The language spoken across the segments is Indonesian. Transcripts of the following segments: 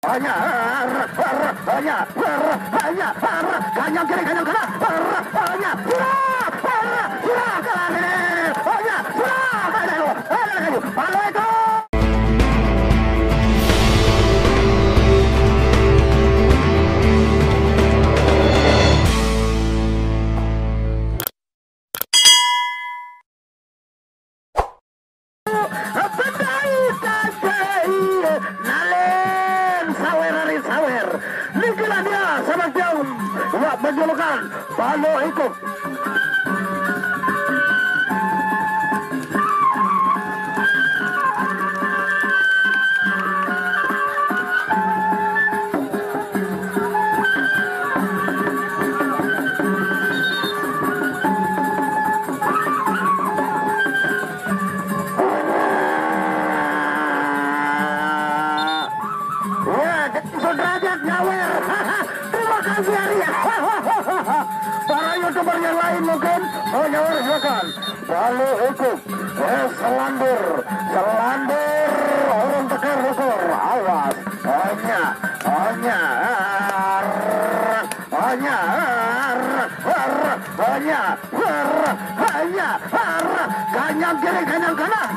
Kanan kiri kanan kanan, menjulukan Balo ikut. Sudrajat nyawer. Terima kasih Arya. Para YouTuber yang lain mungkin nyawer silakan. Balo ikut. Selandur orang tekan ukur. Awas. Kanan kiri kanan kanan.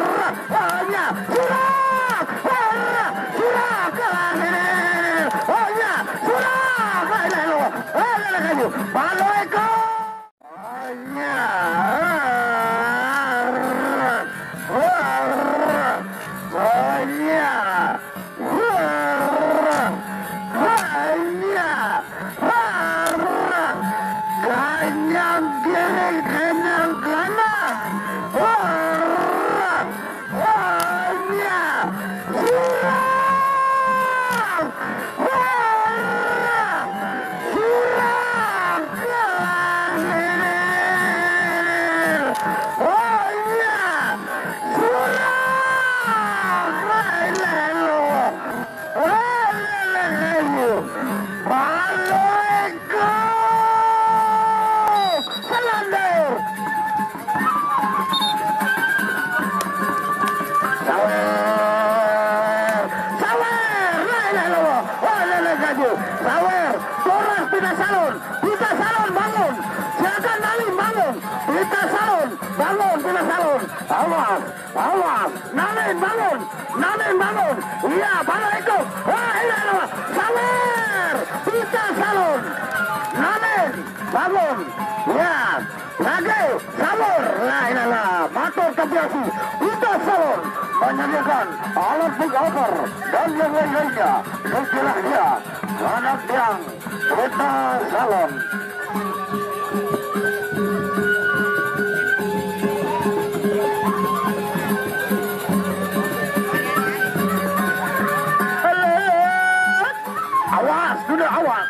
Balo ikut. Sawer, Torres Pita Salon bangun, silakan Nalim bangun, Pita Salon bangun, Pita Salon, awas, Nalim bangun, iya Balo ikut, Sawer, Pita Salon, Nalim bangun, ya, lagi Salor, motor tabiasi, Pita Salon menyediakan alat big over dan yang lain-lainnya, istilahnya anak yang Pita Salon. Awas, sudah awas.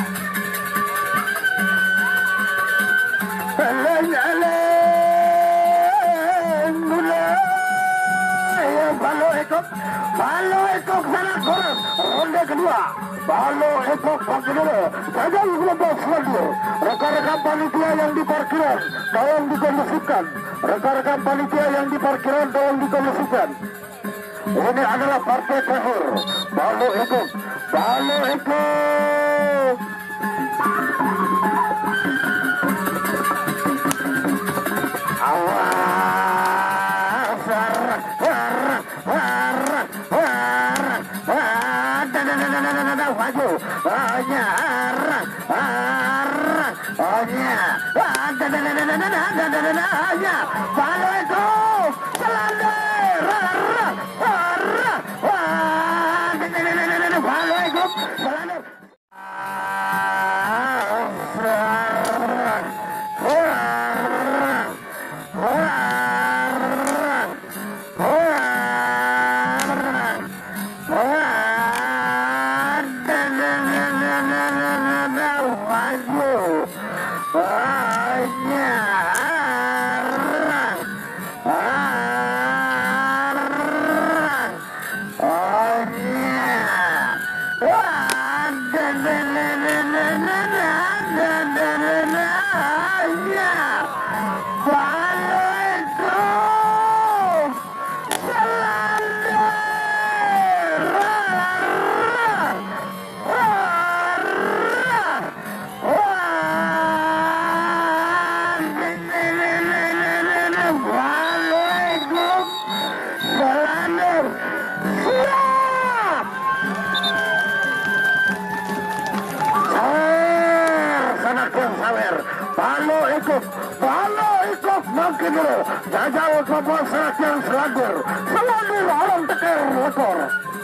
Balo ikut sana Torres, ronde kedua. Balo ikut Bangkidele, gagal gelombang selanjutnya. Rekan-rekan panitia yang di parkiran, tolong dikondisikan. Ini adalah partai terakhir. Balo ikut. Balo itu Selandir. Balo itu Selandir. Wah! Kalau ikut makin jajal kelompok Serakian Selandir orang teker motor.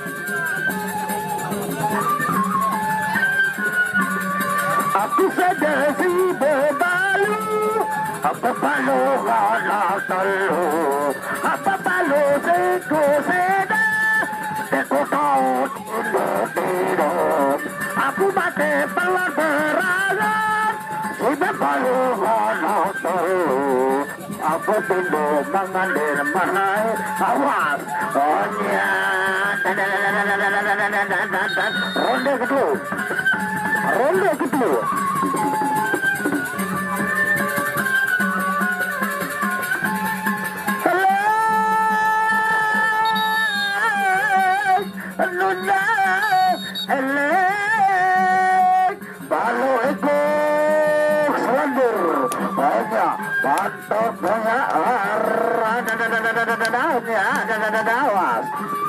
Aku sadar si bebalu, apa palu galah talu, apa palu seko seda, seko taut untuk tidur. Aku mati pelan berangan, si bebalu galah talu, aku tunduk mengandir mahai, awas, onya, ronde kedua. Ronde kedua. Nuna, balu itu Selandir banyak pantok banyak awas.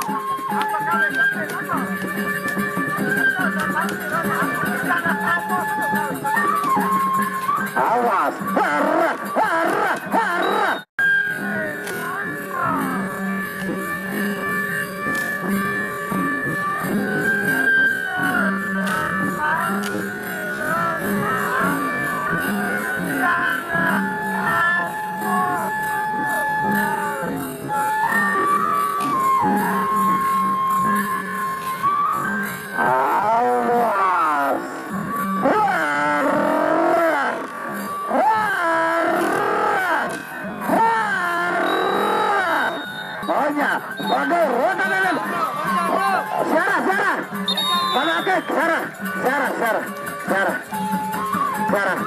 Awas, harra. Sarah.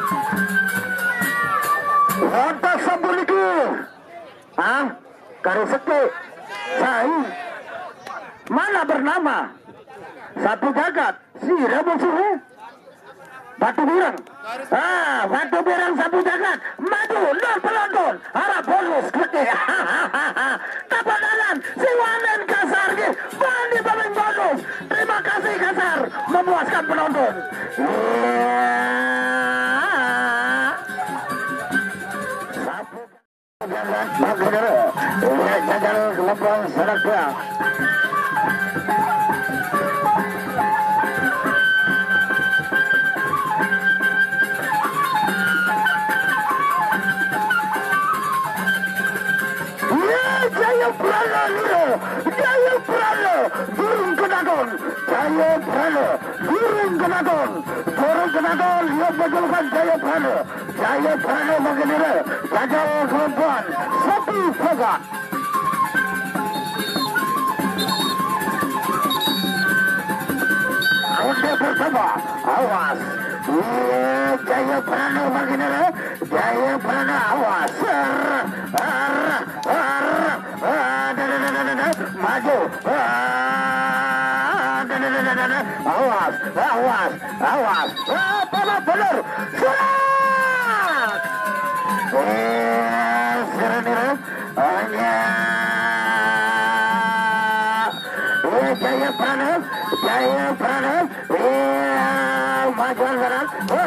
Lantas sambuliki. Kariseki. Sai. Mana bernama? Satu jagat. Si Rabu Suhu. Batu Birang. Batu Birang satu jagat. Maju. Nol penonton. Harap bonus. Keke. Kapadalan. Si Wanen Kasar. Bani paling bonus. Terima kasih Kasar. Memuaskan penonton. Jagal kelompok Serakya. Jaya Prana, Burung Kenadon, Jaya Prana, Burung Kenadon, ia berjulukan Jaya Prana mengenira, jagal kelompok Sapi Fagat. Ronde pertama, awas. Jaya Prana mengenira, Jaya Prana awas. Maju. Awas. Benar. Surat. Serenir. Jaya Prana. Majuan sekarang.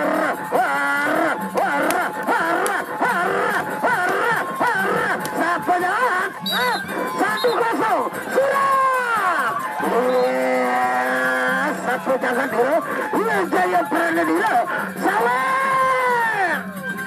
Penjalan 1-0 surat. Satu jangan dulu. Jaya Prana dulu. Sawer.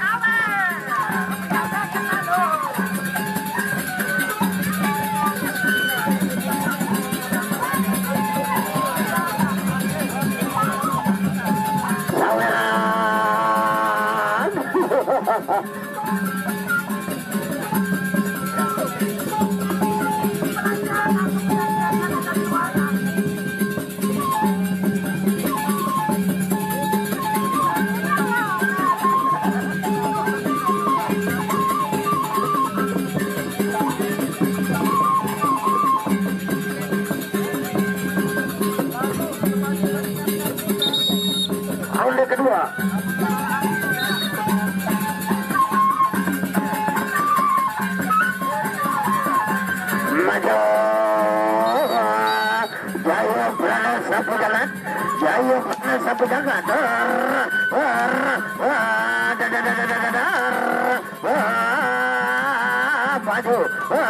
Ronde kedua. Maju. Jaya Prana sapu jalan. Maju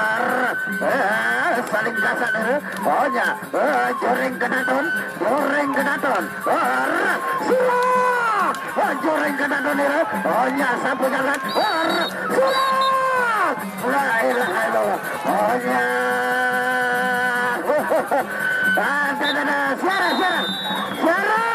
saling kasar ohnya joreng kenaton joreng kenaton ohnya sapu jagat surat la ilaha illallah ohnya siaran